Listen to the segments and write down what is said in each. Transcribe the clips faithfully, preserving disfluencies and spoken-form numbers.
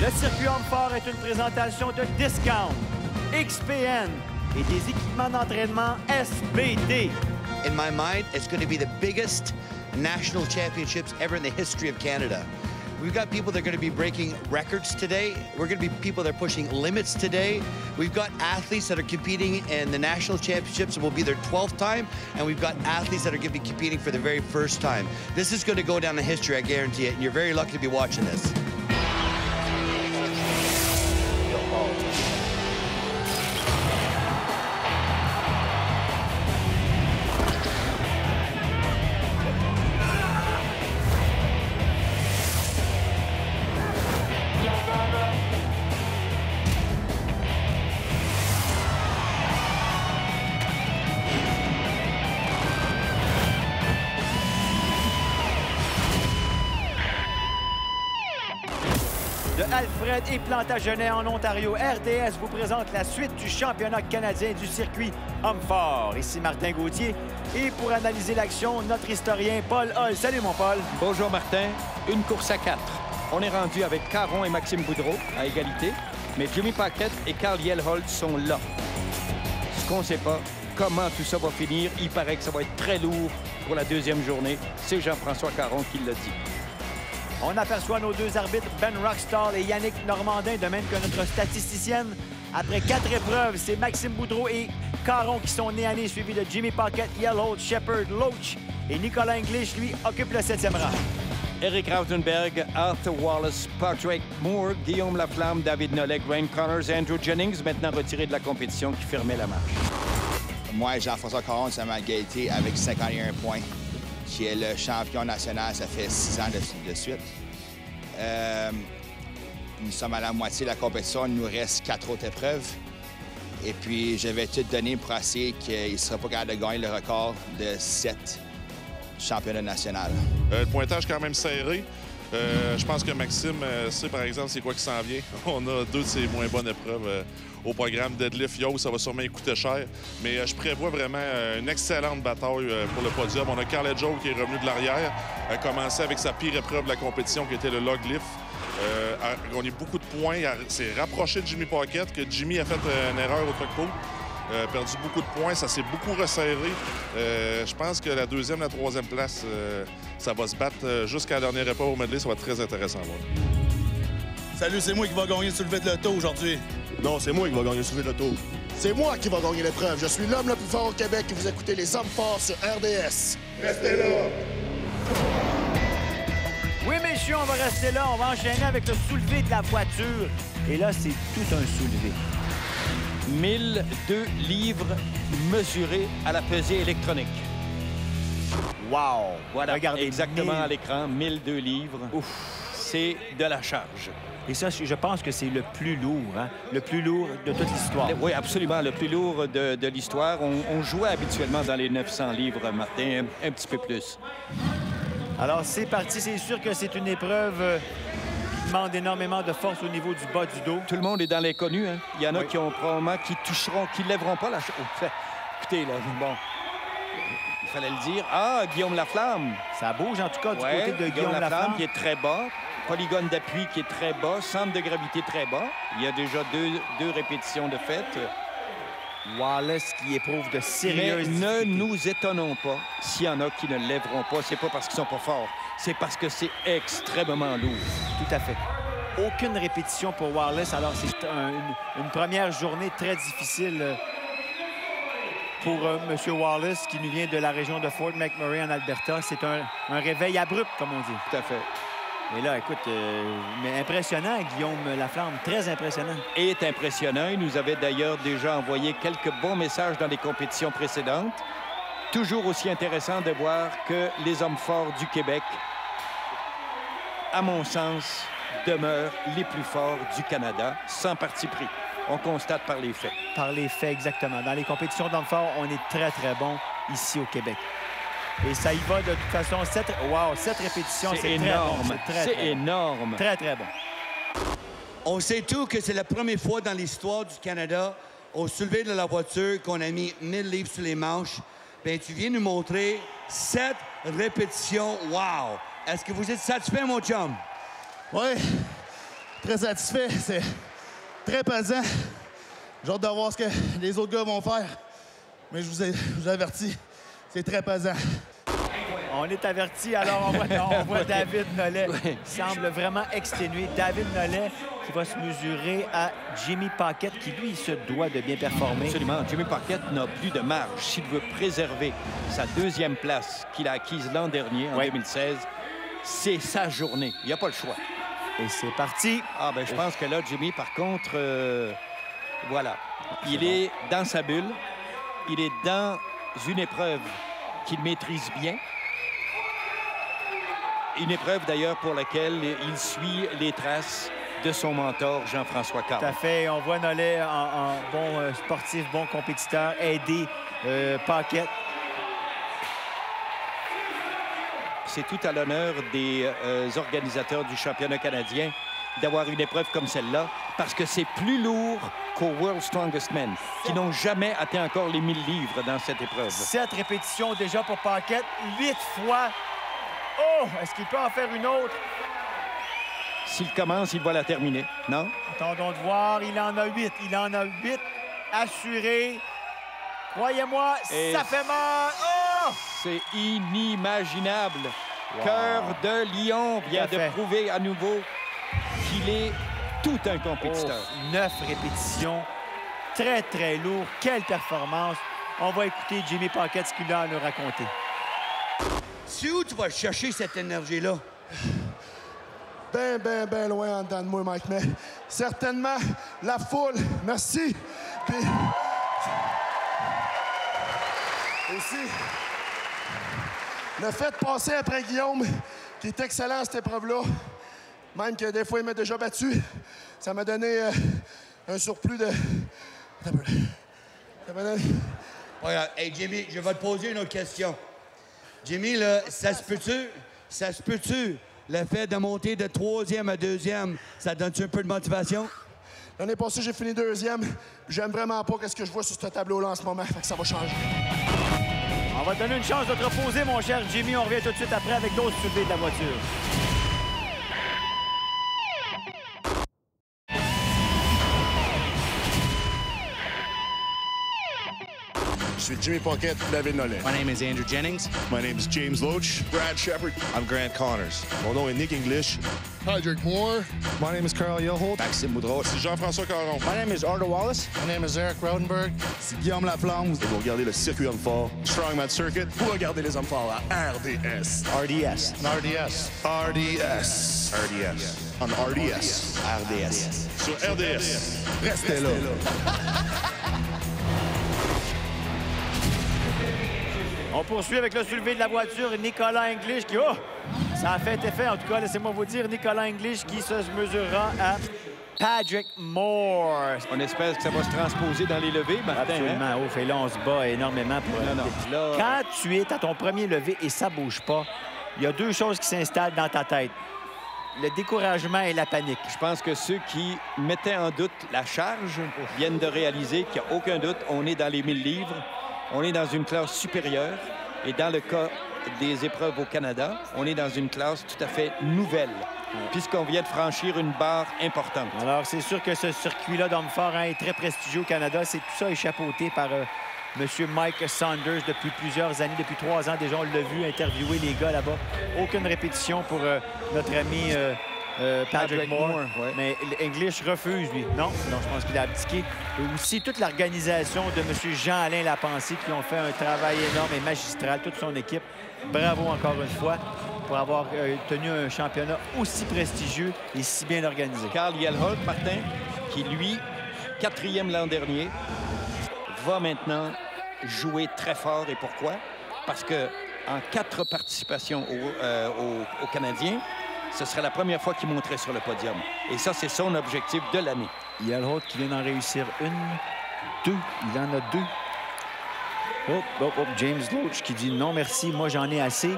Le circuit Homme-Fort est une présentation de Discount, X P N et des équipements d'entraînement S B D. In my mind, it's going to be the biggest national championships ever in the history of Canada. We've got people that are going to be breaking records today. We're going to be people that are pushing limits today. We've got athletes that are competing in the national championships. It will be their twelfth time. And we've got athletes that are going to be competing for the very first time. This is going to go down in history, I guarantee it. And you're very lucky to be watching this. De Alfred et Plantagenet en Ontario, R D S vous présente la suite du championnat canadien du circuit Homme-Fort. Ici Martin Gauthier. Et pour analyser l'action, notre historien Paul Hull. Salut mon Paul. Bonjour Martin. Une course à quatre. On est rendu avec Caron et Maxime Boudreau à égalité, mais Jimmy Paquette et Carl Yelholt sont là. Ce qu'on ne sait pas, comment tout ça va finir. Il paraît que ça va être très lourd pour la deuxième journée. C'est Jean-François Caron qui l'a dit. On aperçoit nos deux arbitres, Ben Rockstall et Yannick Normandin, de même que notre statisticienne. Après quatre épreuves, c'est Maxime Boudreau et Caron qui sont nés à nez, suivis de Jimmy Paquette, Yelholt, Shepard, Loach et Nicolas English, lui, occupe le septième rang. Eric Rautenberg, Arthur Wallace, Patrick Moore, Guillaume Laflamme, David Nollet, Graham Connors, Andrew Jennings, maintenant retirés de la compétition, qui fermait la marche. Moi et Jean-François Caron sommes à égalité avec cinquante et un points. Qui est le champion national, ça fait six ans de, de suite. Euh, nous sommes à la moitié de la compétition, il nous reste quatre autres épreuves. Et puis, je vais tout donner pour essayer qu'il ne sera pas capable de gagner le record de sept championnats nationaux. Euh, le pointage est quand même serré. Euh, je pense que Maxime euh, sait, par exemple, c'est quoi qui s'en vient. On a deux de ses moins bonnes épreuves euh, au programme deadlift yaw. Ça va sûrement lui coûter cher. Mais euh, je prévois vraiment euh, une excellente bataille euh, pour le podium. On a Carl Joe qui est revenu de l'arrière, a commencé avec sa pire épreuve de la compétition, qui était le log lift. Euh, a gagné beaucoup de points. Il s'est rapproché de Jimmy Paquette, que Jimmy a fait euh, une erreur au truc pot. Euh, perdu beaucoup de points, ça s'est beaucoup resserré. Euh, je pense que la deuxième, la troisième place, euh, ça va se battre euh, jusqu'à la dernière épreuve au medley. Ça va être très intéressant à voir. Salut, c'est moi qui va gagner le soulevé de l'auto aujourd'hui. Non, c'est moi qui va gagner le soulevé de l'auto. C'est moi qui va gagner l'épreuve. Je suis l'homme le plus fort au Québec et vous écoutez les Hommes forts sur R D S. Restez là! Oui, messieurs, on va rester là. On va enchaîner avec le soulevé de la voiture. Et là, c'est tout un soulevé. mille deux livres mesurés à la pesée électronique. Wow! Voilà, regardez, exactement mille... à l'écran, mille deux livres. Ouf, c'est de la charge. Et ça, je pense que c'est le plus lourd, hein? Le plus lourd de toute l'histoire. Oui, absolument, le plus lourd de, de l'histoire. On, on jouait habituellement dans les neuf cents livres, Martin, un, un petit peu plus. Alors, c'est parti. C'est sûr que c'est une épreuve euh, qui demande énormément de force au niveau du bas du dos. Tout le monde est dans l'inconnu, hein? Il y en a oui. qui ont probablement, qui toucheront, qui ne lèveront pas la chose. Oh, écoutez, là, bon, il fallait le dire. Ah, Guillaume Laflamme. Ça bouge, en tout cas, du ouais, côté de Guillaume, Guillaume Laflamme. Laflamme, qui est très bas. Polygone d'appui qui est très bas. Centre de gravité très bas. Il y a déjà deux, deux répétitions de fait. Wallace qui éprouve de sérieuses Mais ne nous étonnons pas s'il y en a qui ne lèveront pas. C'est pas parce qu'ils sont pas forts. C'est parce que c'est extrêmement lourd. Tout à fait. Aucune répétition pour Wallace. Alors, c'est un, une, une première journée très difficile pour euh, M. Wallace, qui nous vient de la région de Fort McMurray en Alberta. C'est un, un réveil abrupt, comme on dit. Tout à fait. Et là, écoute, euh, mais impressionnant, Guillaume Laflamme, très impressionnant. Et est impressionnant. Il nous avait d'ailleurs déjà envoyé quelques bons messages dans les compétitions précédentes. Toujours aussi intéressant de voir que les hommes forts du Québec, à mon sens, demeurent les plus forts du Canada, sans parti pris. On constate par les faits. Par les faits, exactement. Dans les compétitions d'hommes forts, on est très, très bon ici au Québec. Et ça y va de toute façon. Sept, wow, sept répétitions, c'est énorme. C'est énorme. Très, très bon. On sait tout que c'est la première fois dans l'histoire du Canada, au soulevé de la voiture, qu'on a mis mille livres sur les manches. Bien, tu viens nous montrer sept répétitions. Wow! Est-ce que vous êtes satisfait, mon chum? Oui. Très satisfait. C'est très pesant. J'ai hâte de voir ce que les autres gars vont faire. Mais je vous, ai, je vous avertis, c'est très pesant. On est averti, alors on voit, on voit David Nollet qui semble vraiment exténué. David Nollet qui va se mesurer à Jimmy Paquette, qui lui se doit de bien performer. Absolument. Jimmy Paquette n'a plus de marge. S'il veut préserver sa deuxième place qu'il a acquise l'an dernier, en oui. deux mille seize, c'est sa journée. Il n'y a pas le choix. Et c'est parti. Ah, ben je pense que là, Jimmy, par contre, euh, voilà. Il est dans sa bulle. Il est dans une épreuve qu'il maîtrise bien. Une épreuve, d'ailleurs, pour laquelle il suit les traces de son mentor, Jean-François Caron. Tout à fait. On voit Nollet en, en bon euh, sportif, bon compétiteur, aider euh, Paquette. C'est tout à l'honneur des euh, organisateurs du championnat canadien d'avoir une épreuve comme celle-là, parce que c'est plus lourd qu'au World Strongest Men, qui n'ont jamais atteint encore les mille livres dans cette épreuve. Sept répétitions déjà pour Paquette, huit fois. Oh! Est-ce qu'il peut en faire une autre? S'il commence, il va la terminer, non? Attendons de voir. Il en a huit. Il en a huit assurés. Croyez-moi, Et ça fait mal. Oh! C'est inimaginable. Wow. Cœur de Lion vient Tout à de fait. prouver à nouveau qu'il est tout un compétiteur. Oh, neuf répétitions. Très, très lourd. Quelle performance. On va écouter Jimmy Paquette, ce qu'il a à nous raconter. C'est où tu vas chercher cette énergie-là? Ben, ben, ben loin en dedans de moi, Mike, mais certainement la foule. Merci. Puis aussi, le fait de passer après Guillaume, qui est excellent à cette épreuve-là, même que des fois il m'a déjà battu, ça m'a donné euh, un surplus de... Ça m'a donné... Regarde, hey Jimmy, je vais te poser une autre question. Jimmy, là, ça se peut-tu? Ça se peut-tu? Le fait de monter de troisième à deuxième, ça donne-tu un peu de motivation? L'année passée, j'ai fini deuxième. J'aime vraiment pas ce que je vois sur ce tableau-là en ce moment. Fait que ça va changer. On va te donner une chance de te reposer, mon cher Jimmy. On revient tout de suite après avec d'autres soulevés de la voiture. Je suis Jimmy Paquette, David Nollet. My name is Andrew Jennings. My name is James Loach. Brad Shepard. I'm Grant Connors. Mon nom est Nick English. Patrick Moore. My name is Carl Yelholt. Maxime Boudreau. C'est Jean-François Caron. My name is Arthur Wallace. My name is Eric Rodenberg. C'est Guillaume Laflamme. Et vous regardez le circuit homme fort, Strongman Circuit. Vous regardez les hommes forts à R D S. R D S. R D S. R D S. R D S. On R D S. R D S. Sur R D S. Restez là. On poursuit avec le soulevé de la voiture, Nicolas English qui... Oh! Ça a fait effet, en tout cas, laissez-moi vous dire, Nicolas English qui se mesurera à Patrick Moore. On espère que ça va se transposer dans les levées, Martin. Absolument. Hein? Ouf, et là, on se bat énormément pour... Non, non. Là... Quand tu es à ton premier levé et ça bouge pas, il y a deux choses qui s'installent dans ta tête. Le découragement et la panique. Je pense que ceux qui mettaient en doute la charge viennent de réaliser qu'il n'y a aucun doute, on est dans les mille livres. On est dans une classe supérieure et dans le cas des épreuves au Canada, on est dans une classe tout à fait nouvelle puisqu'on vient de franchir une barre importante. Alors, c'est sûr que ce circuit-là d'hommes forts hein, est très prestigieux au Canada. C'est tout ça échapeauté par euh, M. Mike Saunders depuis plusieurs années, depuis trois ans déjà. On l'a vu interviewer les gars là-bas. Aucune répétition pour euh, notre ami... Euh, Euh, Patrick, Patrick Moore, Moore ouais. Mais English refuse, lui. Non, non, je pense qu'il a abdiqué. Et aussi toute l'organisation de M. Jean-Alain Lapensée qui ont fait un travail énorme et magistral, toute son équipe. Bravo encore une fois pour avoir euh, tenu un championnat aussi prestigieux et si bien organisé. Carl Yelholt, Martin, qui lui, quatrième l'an dernier, va maintenant jouer très fort. Et pourquoi? Parce que en quatre participations au, euh, au, au Canadien, ce serait la première fois qu'il monterait sur le podium. Et ça, c'est son objectif de l'année. Yelholt qui vient d'en réussir une, deux. Il en a deux. Hop, hop, hop. James Loach qui dit non, merci, moi, j'en ai assez.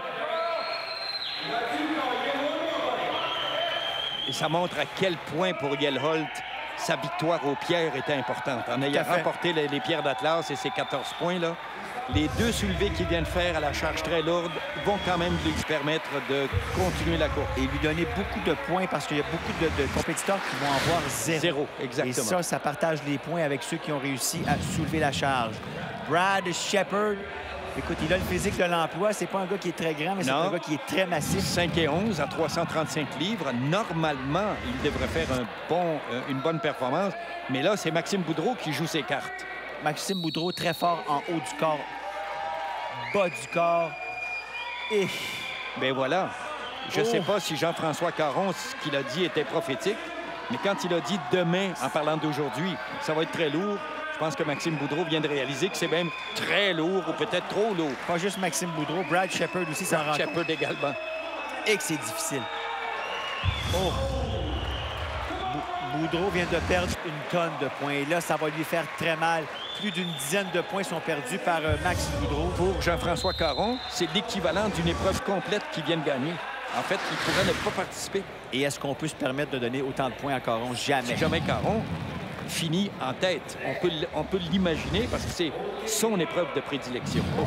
Et ça montre à quel point, pour Yelholt, sa victoire aux pierres était importante. En ayant remporté les, les pierres d'Atlas et ses quatorze points, là, les deux soulevés qu'il vient de faire à la charge très lourde vont quand même lui permettre de continuer la course. Et lui donner beaucoup de points parce qu'il y a beaucoup de, de compétiteurs qui vont avoir zéro. Zéro, exactement. Et ça, ça partage les points avec ceux qui ont réussi à soulever la charge. Brad Shepard, écoute, il a le physique de l'emploi. C'est pas un gars qui est très grand, mais c'est un gars qui est très massif. cinq et onze à trois cent trente-cinq livres. Normalement, il devrait faire un bon, euh, une bonne performance. Mais là, c'est Maxime Boudreau qui joue ses cartes. Maxime Boudreau, très fort en haut du corps, bas du corps. Et... ben voilà. Je ne oh. sais pas si Jean-François Caron, ce qu'il a dit était prophétique, mais quand il a dit demain, en parlant d'aujourd'hui, ça va être très lourd, je pense que Maxime Boudreau vient de réaliser que c'est même très lourd ou peut-être trop lourd. Pas juste Maxime Boudreau, Brad Shepard aussi, ça rend Shepard également. Et que c'est difficile. Oh! Boudreau vient de perdre une tonne de points. Et là, ça va lui faire très mal. Plus d'une dizaine de points sont perdus par euh, Max Boudreau. Pour Jean-François Caron, c'est l'équivalent d'une épreuve complète qu'il vient de gagner. En fait, il pourrait ne pas participer. Et est-ce qu'on peut se permettre de donner autant de points à Caron? Jamais. Si jamais Caron finit en tête. On peut, on peut l'imaginer parce que c'est son épreuve de prédilection. Ouf.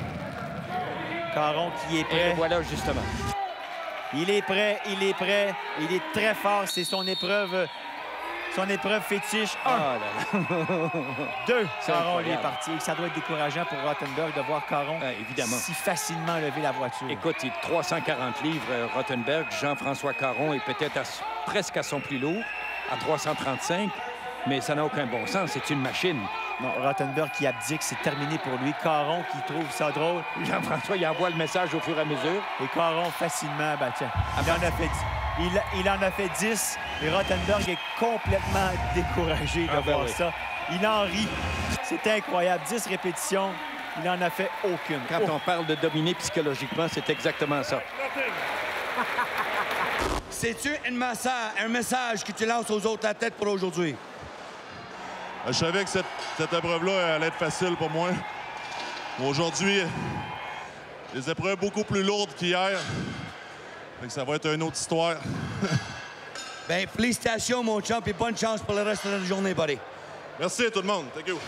Caron qui est prêt. Et voilà, justement. Il est prêt, il est prêt. Il est très fort. C'est son épreuve... Son épreuve fétiche. Un. Oh Deux. Caron, lui, est parti. Ça doit être décourageant pour Rothenberg de voir Caron ah, évidemment. si facilement lever la voiture. Écoute, il est trois cent quarante livres, Rothenberg. Jean-François Caron est peut-être à, presque à son plus lourd, à trois cent trente-cinq. Mais ça n'a aucun bon sens. C'est une machine. Non, Rothenberg qui abdique, c'est terminé pour lui. Caron qui trouve ça drôle. Jean-François, il envoie le message au fur et à mesure. Et Caron, facilement, ben tiens, il en a fait dix. Il, il en a fait dix. Et Rothenberg est complètement découragé de ah, ben voir oui. ça. Il en rit. C'est incroyable. dix répétitions. Il n'en a fait aucune. Quand oh. on parle de dominer psychologiquement, c'est exactement ça. C'est-tu un message que tu lances aux autres athlètes pour aujourd'hui? Je savais que cette, cette épreuve-là allait être facile pour moi. Aujourd'hui, les épreuves beaucoup plus lourdes qu'hier. Ça va être une autre histoire. Bien, félicitations, mon champ, et bonne chance pour le reste de la journée, buddy. Merci à tout le monde. Thank you.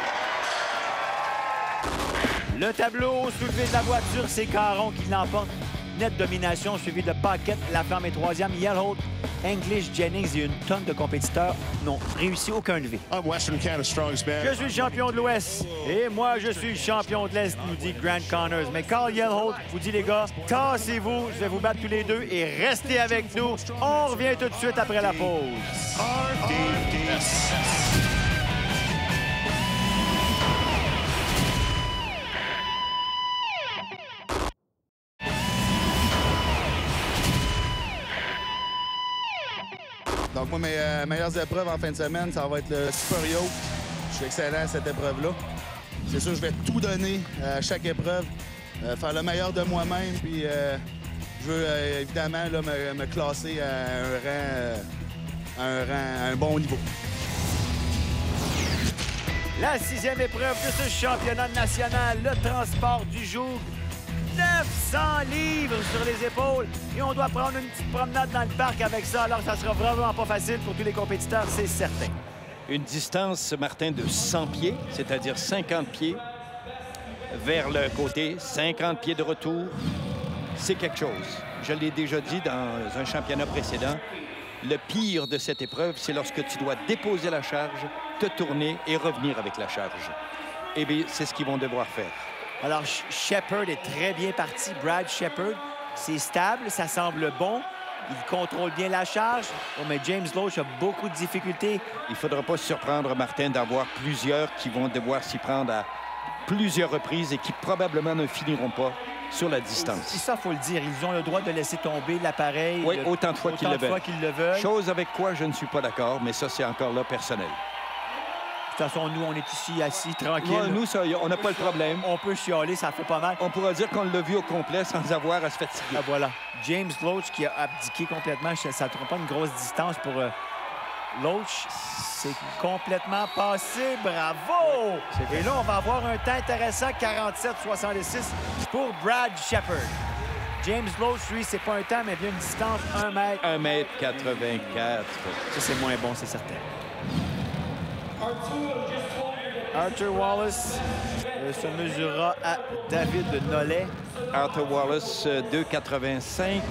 Le tableau soulevé de la voiture, c'est Caron qui l'emporte. Nette domination, suivi de Paquette. La femme est troisième. Yellowholt, English, Jennings et une tonne de compétiteurs n'ont réussi aucun levé. I'm Western Canada Strongest Man. Je suis le champion de l'Ouest. Et moi, je suis le champion de l'Est, nous dit Grant Connors. Mais Carl Yellowholt vous dit, les gars, tassez-vous, je vais vous battre tous les deux et restez avec nous. On revient tout de suite après la pause. R D S. Donc, moi, mes euh, meilleures épreuves en fin de semaine, ça va être le Super Yo. Je suis excellent à cette épreuve-là. C'est sûr, je vais tout donner à chaque épreuve, euh, faire le meilleur de moi-même, puis euh, je veux euh, évidemment là, me, me classer à un rang, euh, à un rang, à un bon niveau. La sixième épreuve de ce championnat national, le transport du jour. neuf cents livres sur les épaules et on doit prendre une petite promenade dans le parc avec ça. Alors, ça sera vraiment pas facile pour tous les compétiteurs, c'est certain. Une distance, Martin, de cent pieds, c'est-à-dire cinquante pieds vers le côté, cinquante pieds de retour. C'est quelque chose. Je l'ai déjà dit dans un championnat précédent. Le pire de cette épreuve, c'est lorsque tu dois déposer la charge, te tourner et revenir avec la charge. Eh bien, c'est ce qu'ils vont devoir faire. Alors, Shepard est très bien parti. Brad Shepard, c'est stable, ça semble bon. Il contrôle bien la charge. Oh, mais James Loach a beaucoup de difficultés. Il ne faudra pas se surprendre, Martin, d'avoir plusieurs qui vont devoir s'y prendre à plusieurs reprises et qui probablement ne finiront pas sur la distance. Et ça, il faut le dire. Ils ont le droit de laisser tomber l'appareil. Oui, autant de fois qu'ils le veulent. Qu'ils le veulent. Chose avec quoi je ne suis pas d'accord, mais ça, c'est encore là personnel. De toute façon, nous, on est ici assis, tranquille. Ouais, nous, ça, on n'a pas le problème. On peut chialer, ça fait pas mal. On pourra dire qu'on l'a vu au complet sans avoir à se fatiguer. Ah, voilà. James Loach qui a abdiqué complètement. Ça ne trouve pas une grosse distance pour euh, Loach. C'est complètement passé. Bravo! Et là, on va avoir un temps intéressant, quarante-sept soixante-six pour Brad Shepard. James Loach, lui, c'est pas un temps, mais bien une distance, un mètre. un mètre quatre-vingt-quatre. Ça, c'est moins bon, c'est certain. Arthur Wallace euh, se mesurera à David Nollet. Arthur Wallace, euh, deux quatre-vingt-cinq.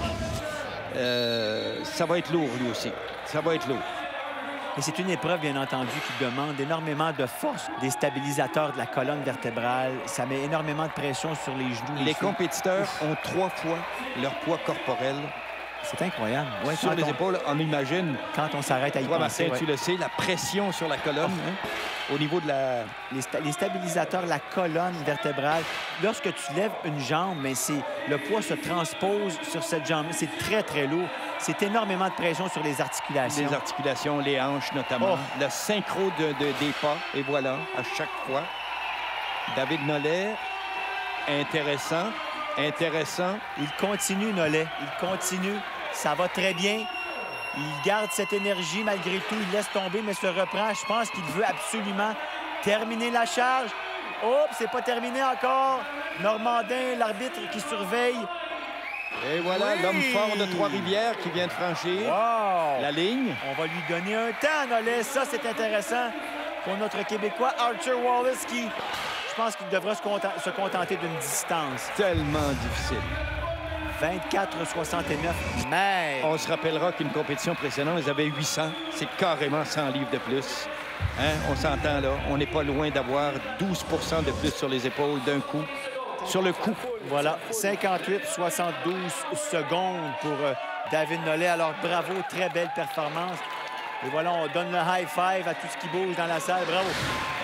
Euh, ça va être lourd, lui aussi. Ça va être lourd. Et c'est une épreuve, bien entendu, qui demande énormément de force, des stabilisateurs de la colonne vertébrale. Ça met énormément de pression sur les genoux. Les, les compétiteurs ont trois fois leur poids corporel. C'est incroyable. Ouais, sur les on, épaules, on imagine. Quand on s'arrête à y toi, penser. Martin, ouais. Tu le sais, la pression sur la colonne, oh. hein, au niveau de la... Les, sta les stabilisateurs, la colonne vertébrale. Lorsque tu lèves une jambe, mais c'est le poids se transpose sur cette jambe. C'est très, très lourd. C'est énormément de pression sur les articulations. Les articulations, les hanches notamment. Oh. Le synchro de, de, des pas. Et voilà, à chaque fois. David Nollet, intéressant. Intéressant. Il continue, Nollet. Il continue. Ça va très bien. Il garde cette énergie malgré tout. Il laisse tomber, mais se reprend. Je pense qu'il veut absolument terminer la charge. Oups, c'est pas terminé encore. Normandin, l'arbitre qui surveille. Et voilà, oui. L'homme fort de Trois-Rivières qui vient de franchir wow. la ligne. On va lui donner un temps, Nollet. Ça, c'est intéressant pour notre Québécois, Arthur Wallace, qui... Je pense qu'il devrait se, content se contenter d'une distance. Tellement difficile. vingt-quatre soixante-neuf mètres. On se rappellera qu'une compétition précédente, ils avaient huit cents. C'est carrément cent livres de plus. Hein? On s'entend là. On n'est pas loin d'avoir douze pour cent de plus sur les épaules d'un coup. Sur le coup. Voilà, cinquante-huit soixante-douze secondes pour euh, David Nollet. Alors, bravo, très belle performance. Et voilà, on donne le high five à tout ce qui bouge dans la salle. Bravo.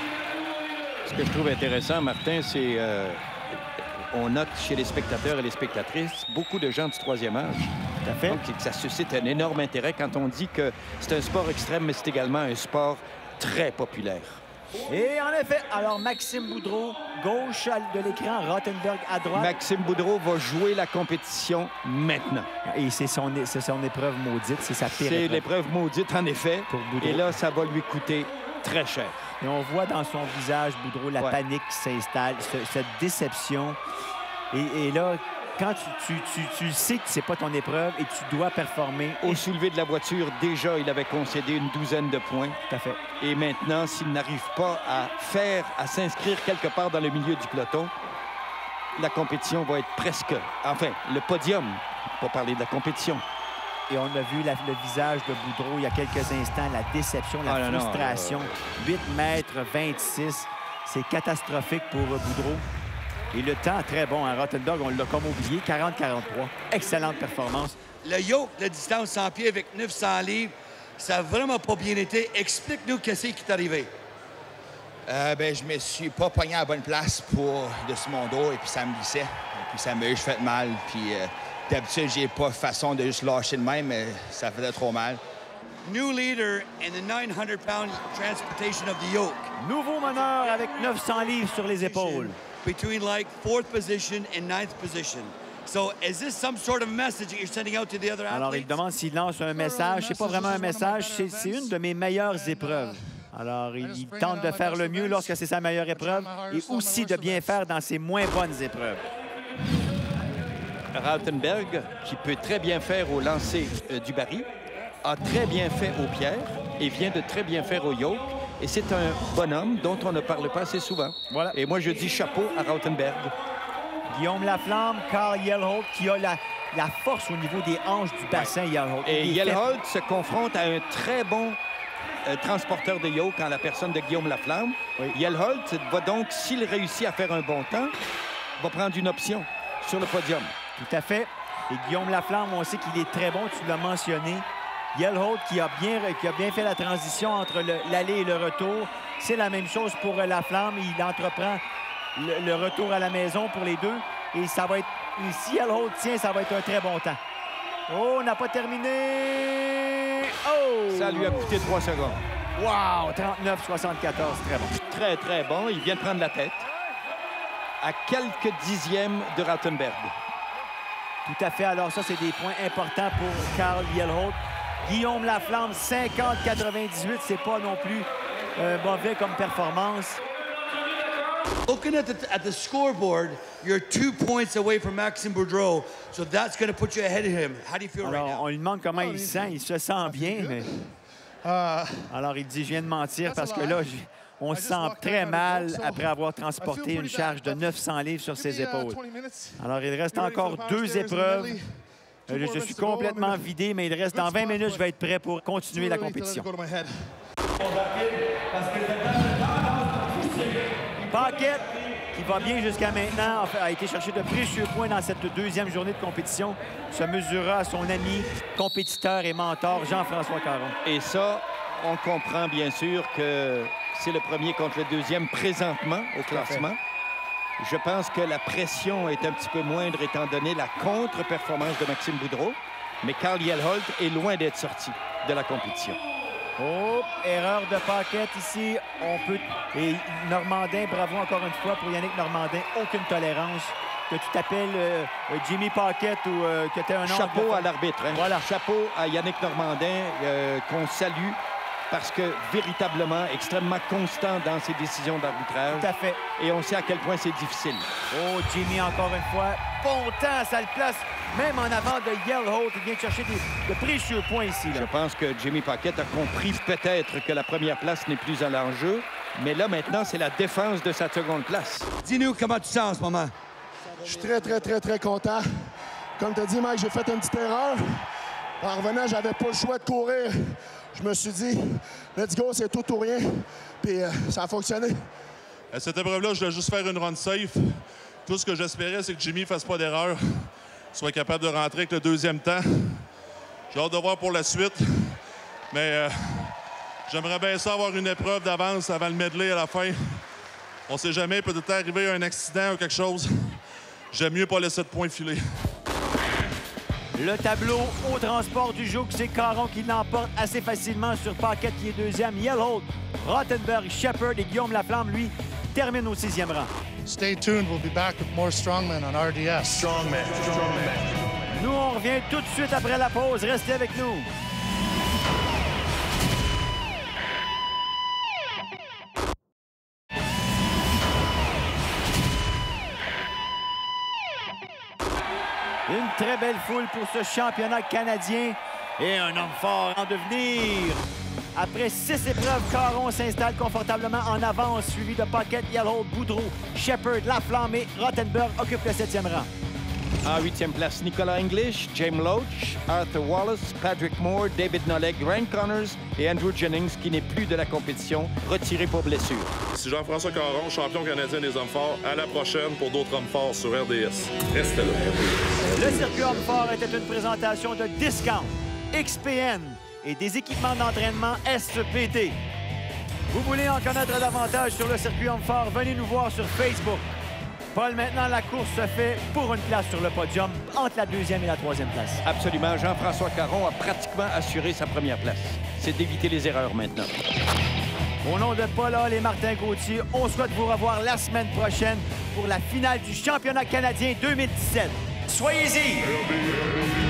Ce que je trouve intéressant, Martin, c'est euh, on note chez les spectateurs et les spectatrices beaucoup de gens du troisième âge. Tout à fait. Donc, ça suscite un énorme intérêt quand on dit que c'est un sport extrême, mais c'est également un sport très populaire. Et en effet, alors Maxime Boudreau, gauche de l'écran, Rothenberg à droite. Maxime Boudreau va jouer la compétition maintenant. Et c'est son, son épreuve maudite, c'est sa pire épreuve. C'est l'épreuve maudite, en effet. Pour Boudreau. Et là, ça va lui coûter très cher. Et on voit dans son visage, Boudreau, la ouais. panique qui s'installe, ce, cette déception. Et, et là, quand tu, tu, tu, tu sais que c'est pas ton épreuve et tu dois performer. Au soulevé de la voiture, déjà, il avait concédé une douzaine de points. Tout à fait. Et maintenant, s'il n'arrive pas à faire, à s'inscrire quelque part dans le milieu du peloton, la compétition va être presque... Enfin, le podium, pour parler de la compétition. Et on a vu la, le visage de Boudreau il y a quelques instants, la déception, la ah, frustration. Non, non, non. huit mètres vingt-six, c'est catastrophique pour Boudreau. Et le temps, très bon. À Rothenberg, on l'a comme oublié, quarante quarante-trois. Excellente performance. Le yoke, la distance cent pieds avec neuf cents livres, ça n'a vraiment pas bien été. Explique-nous qu'est-ce qui est arrivé. Euh, ben, je me suis pas pogné à la bonne place pour dessus mon dos et puis ça me glissait. Et puis ça m'a juste fait mal. Puis euh, d'habitude, j'ai pas façon de juste lâcher de même, mais ça faisait trop mal. New leader in the nine hundred pound transportation of the yoke. Nouveau meneur avec neuf cents livres sur les épaules. Between like fourth position and ninth position. So is this some sort of message that you're sending out to the other athletes? Alors, il demande s'il lance un message. C'est pas vraiment un message, c'est une de mes meilleures épreuves. Alors, il, il tente de faire le mieux lorsque c'est sa meilleure épreuve et aussi de bien faire dans ses moins bonnes épreuves. Rothenberg, qui peut très bien faire au lancer euh, du baril, a très bien fait aux pierres et vient de très bien faire au yoke. Et c'est un bonhomme dont on ne parle pas assez souvent. Voilà. Et moi, je dis chapeau à Rothenberg. Guillaume Laflamme, Carl Yelholt, qui a la, la force au niveau des hanches du bassin, ouais. Yelholt. Et Yelholt fait... se confronte à un très bon euh, transporteur de yoke en la personne de Guillaume Laflamme. Oui. Yelholt va donc, s'il réussit à faire un bon temps, va prendre une option sur le podium. Tout à fait. Et Guillaume Laflamme, on sait qu'il est très bon, tu l'as mentionné. Yelholt qui a, bien, qui a bien fait la transition entre l'aller et le retour. C'est la même chose pour Laflamme. Il entreprend le, le retour à la maison pour les deux. Et ça va être... Et si Yelholt tient, ça va être un très bon temps. Oh, on n'a pas terminé! Oh! Ça lui a coûté trois secondes. Wow! trente-neuf soixante-quatorze, très bon. Très, très bon. Il vient de prendre la tête. À quelques dixièmes de Rothenberg. Tout à fait. Alors ça, c'est des points importants pour Carl Yelholt. Guillaume Laflamme, cinquante quatre-vingt-dix-huit, c'est pas non plus euh, mauvais comme performance. Looking at the, at the scoreboard, you're two points away from Maxime Boudreau, so that's going to put you ahead of him. How do you feel Alors, right now? On lui demande comment il se sent. Il se sent bien, mais... Alors, il dit, je viens de mentir parce que là, on se sent très mal après avoir transporté une charge de neuf cents livres sur ses épaules. Alors, il reste encore deux épreuves. Je suis complètement vidé, mais il reste dans vingt minutes, je vais être prêt pour continuer la compétition. Paquette, qui va bien jusqu'à maintenant, a été chercher de précieux points dans cette deuxième journée de compétition, se mesurera à son ami, compétiteur et mentor, Jean-François Caron. Et ça, on comprend bien sûr que c'est le premier contre le deuxième présentement au classement. Je pense que la pression est un petit peu moindre étant donné la contre-performance de Maxime Boudreau, mais Carl Yelholt est loin d'être sorti de la compétition. Oh, erreur de Paquette ici. On peut... Et Normandin, bravo encore une fois pour Yannick Normandin. Aucune tolérance. Que tu t'appelles euh, Jimmy Paquette ou euh, que tu es un autre... Chapeau à l'arbitre. Hein? Voilà. Chapeau à Yannick Normandin, euh, qu'on salue parce que véritablement extrêmement constant dans ses décisions d'arbitrage. Tout à fait. Et on sait à quel point c'est difficile. Oh, Jimmy, encore une fois. Bon temps, ça le place même en avant de Yelholt. Il vient chercher des, de précieux points ici. Là. Je pense que Jimmy Paquette a compris peut-être que la première place n'est plus à l'enjeu. Mais là, maintenant, c'est la défense de sa seconde place. Dis-nous comment tu sens en ce moment. Je suis très, très, très, très content. Comme tu as dit, Mike, j'ai fait une petite erreur. En revenant, j'avais pas le choix de courir. Je me suis dit, let's go, c'est tout ou rien. Puis euh, ça a fonctionné. À cette épreuve-là, je voulais juste faire une run safe. Tout ce que j'espérais, c'est que Jimmy ne fasse pas d'erreur, soit capable de rentrer avec le deuxième temps. J'ai hâte de voir pour la suite. Mais euh, j'aimerais bien ça avoir une épreuve d'avance avant le medley à la fin. On ne sait jamais, peut-être arriver un accident ou quelque chose. J'aime mieux pas laisser de points filer. Le tableau au transport du jour, c'est Caron qui l'emporte assez facilement sur Paquette qui est deuxième. Yelholt, Rottenberg, Shepard et Guillaume Laflamme, lui, termine au sixième rang. Stay tuned, we'll be back with more Strongmen on R D S. Strongman, Strongman. Nous, on revient tout de suite après la pause. Restez avec nous. Une très belle foule pour ce championnat canadien et un homme fort en devenir. Après six épreuves, Caron s'installe confortablement en avance, suivi de Paquette, Yelholt, Boudreau, Shepard, Laflamme et Rottenberg occupent le septième rang. En huitième place, Nicolas English, James Loach, Arthur Wallace, Patrick Moore, David Nolleg, Ryan Connors et Andrew Jennings, qui n'est plus de la compétition, retiré pour blessure. C'est Jean-François Caron, champion canadien des hommes forts. À la prochaine pour d'autres hommes forts sur R D S. Restez là. Le circuit homme fort était une présentation de Discount, X P N et des équipements d'entraînement S P T. Vous voulez en connaître davantage sur le circuit homme fort, venez nous voir sur Facebook. Paul, maintenant, la course se fait pour une place sur le podium entre la deuxième et la troisième place. Absolument. Jean-François Caron a pratiquement assuré sa première place. C'est d'éviter les erreurs maintenant. Au nom de Paul Hall et Martin Gauthier, on souhaite vous revoir la semaine prochaine pour la finale du championnat canadien deux mille dix-sept. Soyez-y!